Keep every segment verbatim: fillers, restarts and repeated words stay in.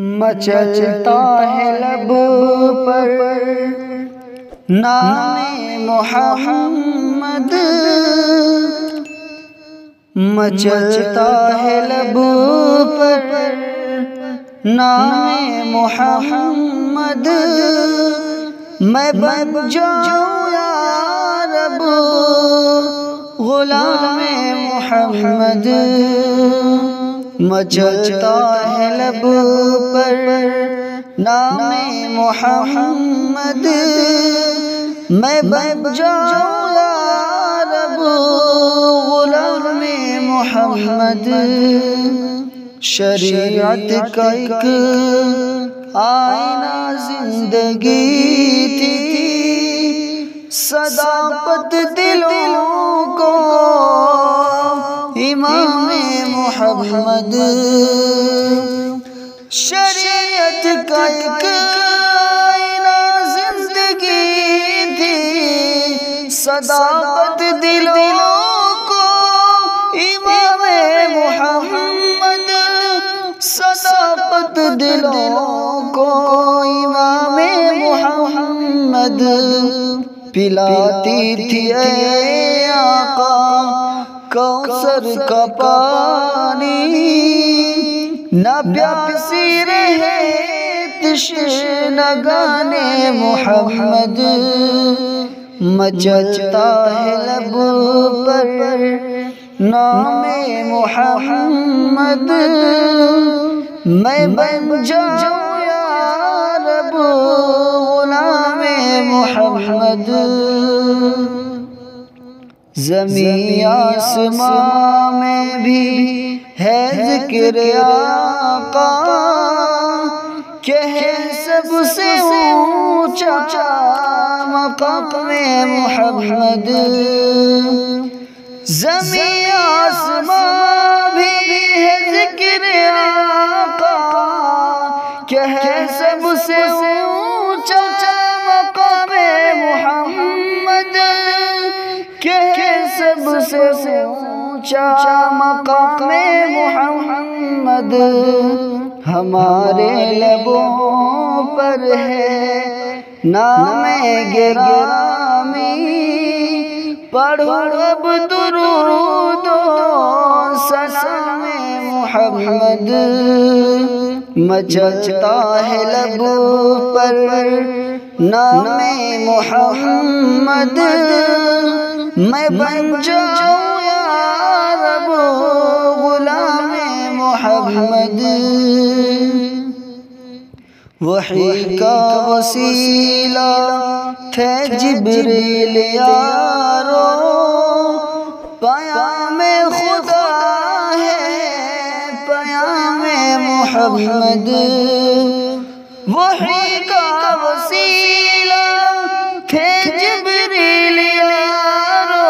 مچلتا ہے لب پر نام محمد، مچلتا ہے لب پر نام محمد، میں بن جاؤں یا رب غلام محمد، مچلتا ہے لب پر نام محمد، میں بن جاؤں یا رب غلام محمد۔ شریعت کا ایک آئینہ زندگی تھی، صداقت دلوں کو امام محمد، شریعت کا ایک آئینہ زندگی تھی، صداقت دلوں کو امام محمد، صداقت دلوں کو امام محمد، پلاتی تھی اے آقا کوثر کا پانی، نہ پیاسی رہے تشنگان محمد، مچلتا ہے لب پر نام محمد، میں بن جاؤں یا رب غلام محمد۔ زمین آسمان میں بھی ہے ذکر آقا، کہ ہے سب سے اونچا مقام محمد، زمین آسمان بھی ہے ذکر آقا، کہ ہے سب سے اونچا مقام محمد، کہ ہے سب سے اونچا مقام محمد، ہمارے لبوں پر ہے نام گرامی، پڑھو اب درود و سلام محمد، مچلتا ہے لب پر نام محمد، میں بن جاؤں یا رب غلام محمد۔ وحی کا وسیلہ تھے جبریل یارو، پیام خدا ہے پیام محمد، وحی کا وسیلہ تھے جبریل یارو،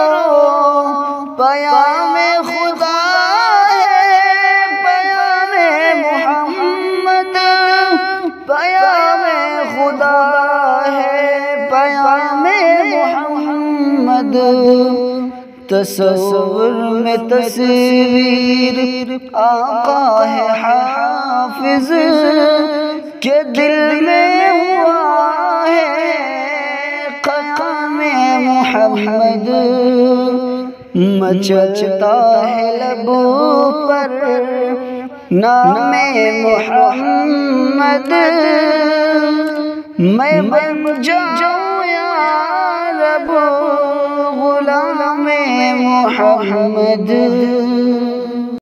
پیام خدا ہے پیام محمد، پیام خدا ہے پیام محمد، تصور میں تصویر آقا ہے حافظ، کہ دل میں ہوا ہے قیام محمد، مچلتا ہے لب پر نام محمد، میں بن جاؤں یا رب غلام محمد۔